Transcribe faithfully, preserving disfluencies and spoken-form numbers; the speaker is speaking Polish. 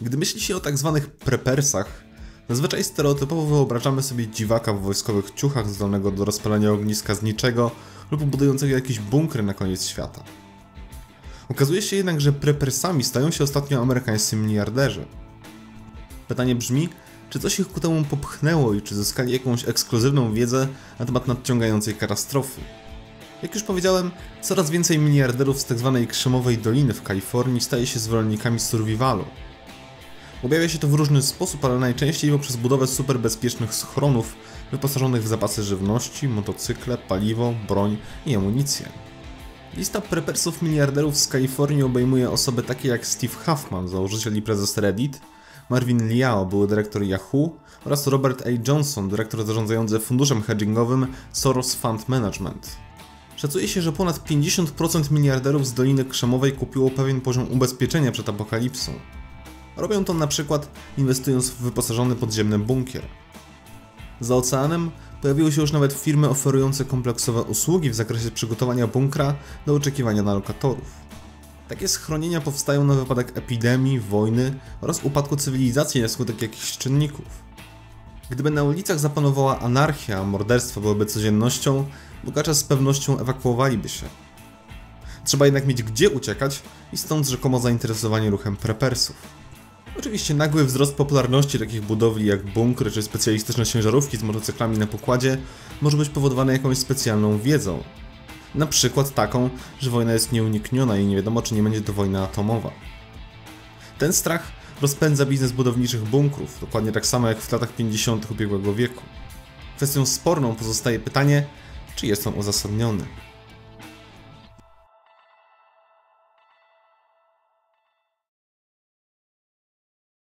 Gdy myśli się o tak zwanych prepersach, zazwyczaj stereotypowo wyobrażamy sobie dziwaka w wojskowych ciuchach zdolnego do rozpalania ogniska z niczego lub budującego jakieś bunkry na koniec świata. Okazuje się jednak, że prepersami stają się ostatnio amerykańscy miliarderzy. Pytanie brzmi, czy coś ich ku temu popchnęło i czy zyskali jakąś ekskluzywną wiedzę na temat nadciągającej katastrofy. Jak już powiedziałem, coraz więcej miliarderów z tzw. Krzemowej Doliny w Kalifornii staje się zwolennikami survivalu. Objawia się to w różny sposób, ale najczęściej poprzez budowę superbezpiecznych schronów wyposażonych w zapasy żywności, motocykle, paliwo, broń i amunicję. Lista prepersów miliarderów z Kalifornii obejmuje osoby takie jak Steve Huffman, założyciel i prezes Reddit, Marvin Liao, były dyrektor Yahoo oraz Robert A. Johnson, dyrektor zarządzający funduszem hedgingowym Soros Fund Management. Szacuje się, że ponad pięćdziesiąt procent miliarderów z Doliny Krzemowej kupiło pewien poziom ubezpieczenia przed apokalipsą. Robią to na przykład inwestując w wyposażony podziemny bunkier. Za oceanem pojawiły się już nawet firmy oferujące kompleksowe usługi w zakresie przygotowania bunkra do oczekiwania na lokatorów. Takie schronienia powstają na wypadek epidemii, wojny oraz upadku cywilizacji na skutek jakichś czynników. Gdyby na ulicach zapanowała anarchia, a morderstwa byłyby codziennością, bogacze z pewnością ewakuowaliby się. Trzeba jednak mieć gdzie uciekać i stąd rzekomo zainteresowanie ruchem prepersów. Oczywiście nagły wzrost popularności takich budowli jak bunkry czy specjalistyczne ciężarówki z motocyklami na pokładzie może być powodowany jakąś specjalną wiedzą. Na przykład taką, że wojna jest nieunikniona i nie wiadomo, czy nie będzie to wojna atomowa. Ten strach rozpędza biznes budowniczych bunkrów, dokładnie tak samo jak w latach pięćdziesiątych ubiegłego wieku. Kwestią sporną pozostaje pytanie, czy jest on uzasadniony.